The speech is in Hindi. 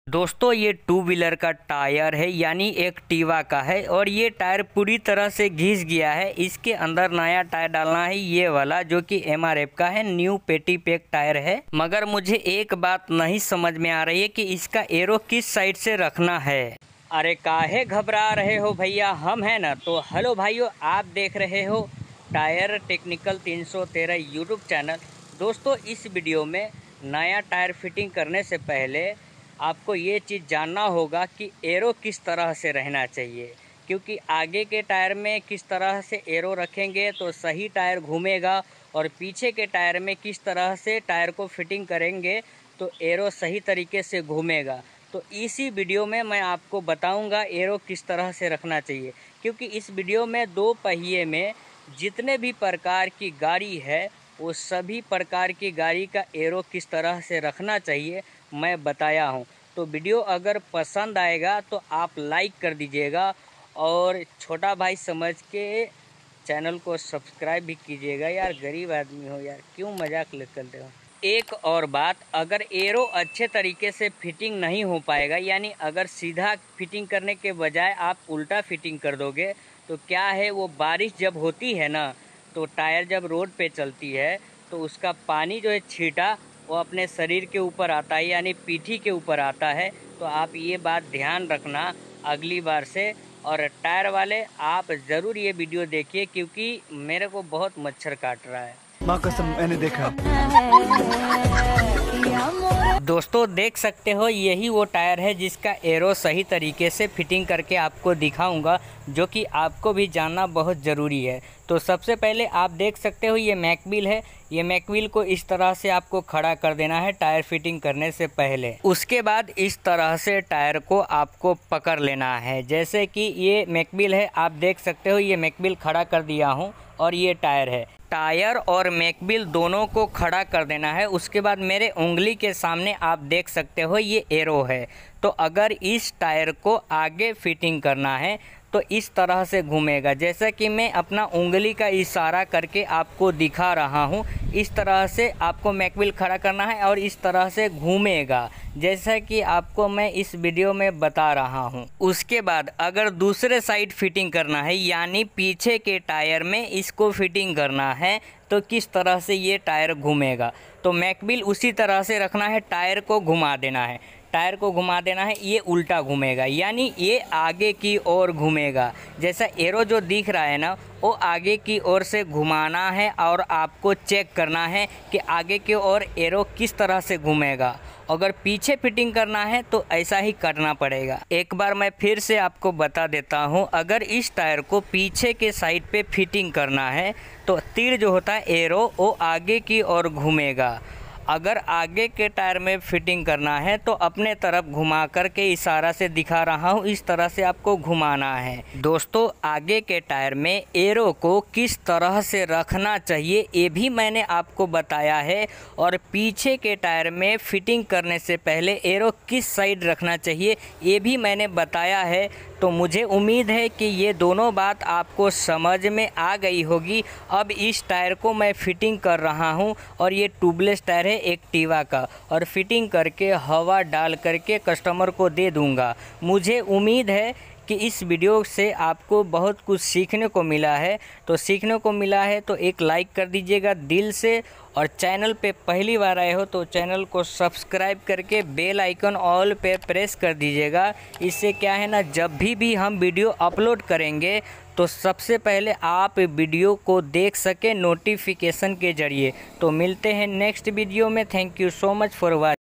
दोस्तों ये टू व्हीलर का टायर है, यानी एक्टिवा का है और ये टायर पूरी तरह से घिस गया है। इसके अंदर नया टायर डालना है, ये वाला जो कि एमआरएफ का है, न्यू पेटी पैक टायर है। मगर मुझे एक बात नहीं समझ में आ रही है कि इसका एरो किस साइड से रखना है। अरे काहे घबरा रहे हो भैया, हम हैं ना। तो हेलो भाइयों, आप देख रहे हो टायर टेक्निकल 313 यूट्यूब चैनल। दोस्तों इस वीडियो में नया टायर फिटिंग करने से पहले आपको ये चीज़ जानना होगा कि एरो किस तरह से रहना चाहिए, क्योंकि आगे के टायर में किस तरह से एरो रखेंगे तो सही टायर घूमेगा और पीछे के टायर में किस तरह से टायर को फिटिंग करेंगे तो एरो सही तरीके से घूमेगा। तो इसी वीडियो में मैं आपको बताऊंगा एरो किस तरह से रखना चाहिए, क्योंकि इस वीडियो में दो पहिए में जितने भी प्रकार की गाड़ी है वो सभी प्रकार की गाड़ी का एरो किस तरह से रखना चाहिए मैं बताया हूं। तो वीडियो अगर पसंद आएगा तो आप लाइक कर दीजिएगा और छोटा भाई समझ के चैनल को सब्सक्राइब भी कीजिएगा। यार गरीब आदमी हो यार, क्यों मजाक करते हो। एक और बात, अगर एरो अच्छे तरीके से फिटिंग नहीं हो पाएगा, यानी अगर सीधा फिटिंग करने के बजाय आप उल्टा फिटिंग कर दोगे तो क्या है, वो बारिश जब होती है ना तो टायर जब रोड पे चलती है तो उसका पानी जो है छींटा वो अपने शरीर के ऊपर आता है, यानी पीठी के ऊपर आता है। तो आप ये बात ध्यान रखना अगली बार से। और टायर वाले आप ज़रूर ये वीडियो देखिए, क्योंकि मेरे को बहुत मच्छर काट रहा है। माँ कसम मैंने देखा। दोस्तों देख सकते हो यही वो टायर है जिसका एरो सही तरीके से फिटिंग करके आपको दिखाऊंगा, जो कि आपको भी जानना बहुत ज़रूरी है। तो सबसे पहले आप देख सकते हो ये मैकव्हील है। ये मैकव्हील को इस तरह से आपको खड़ा कर देना है टायर फिटिंग करने से पहले। उसके बाद इस तरह से टायर को आपको पकड़ लेना है। जैसे कि ये मैकव्हील है, आप देख सकते हो ये मैकव्हील खड़ा कर दिया हूँ और ये टायर है। टायर और मैकव्हील दोनों को खड़ा कर देना है। उसके बाद मेरे उंगली के सामने आप देख सकते हो ये एरो है। तो अगर इस टायर को आगे फिटिंग करना है तो इस तरह से घूमेगा, जैसा कि मैं अपना उंगली का इशारा करके आपको दिखा रहा हूँ। इस तरह से आपको मैकव्हील खड़ा करना है और इस तरह से घूमेगा, जैसा कि आपको मैं इस वीडियो में बता रहा हूँ। उसके बाद अगर दूसरे साइड फिटिंग करना है, यानी पीछे के टायर में इसको फिटिंग करना है तो किस तरह से ये टायर घूमेगा। तो मैकव्हील उसी तरह से रखना है, टायर को घुमा देना है। टायर को घुमा देना है, ये उल्टा घूमेगा, यानी ये आगे की ओर घूमेगा। जैसा एरो जो दिख रहा है ना वो आगे की ओर से घुमाना है और आपको चेक करना है कि आगे की ओर एरो किस तरह से घूमेगा। अगर पीछे फिटिंग करना है तो ऐसा ही करना पड़ेगा। एक बार मैं फिर से आपको बता देता हूँ, अगर इस टायर को पीछे के साइड पे फिटिंग करना है तो तीर जो होता है एरो वो आगे की ओर घूमेगा। अगर आगे के टायर में फिटिंग करना है तो अपने तरफ घुमा करके इशारा से दिखा रहा हूँ, इस तरह से आपको घुमाना है। दोस्तों आगे के टायर में एरो को किस तरह से रखना चाहिए ये भी मैंने आपको बताया है, और पीछे के टायर में फिटिंग करने से पहले एरो किस साइड रखना चाहिए ये भी मैंने बताया है। तो मुझे उम्मीद है कि ये दोनों बात आपको समझ में आ गई होगी। अब इस टायर को मैं फिटिंग कर रहा हूँ और ये ट्यूबलेस टायर है एक्टिवा का, और फिटिंग करके हवा डाल करके कस्टमर को दे दूँगा। मुझे उम्मीद है कि इस वीडियो से आपको बहुत कुछ सीखने को मिला है। तो सीखने को मिला है तो एक लाइक कर दीजिएगा दिल से, और चैनल पे पहली बार आए हो तो चैनल को सब्सक्राइब करके बेल आइकन ऑल पे प्रेस कर दीजिएगा। इससे क्या है ना, जब भी हम वीडियो अपलोड करेंगे तो सबसे पहले आप वीडियो को देख सके नोटिफिकेशन के ज़रिए। तो मिलते हैं नेक्स्ट वीडियो में। Thank you so much for watching.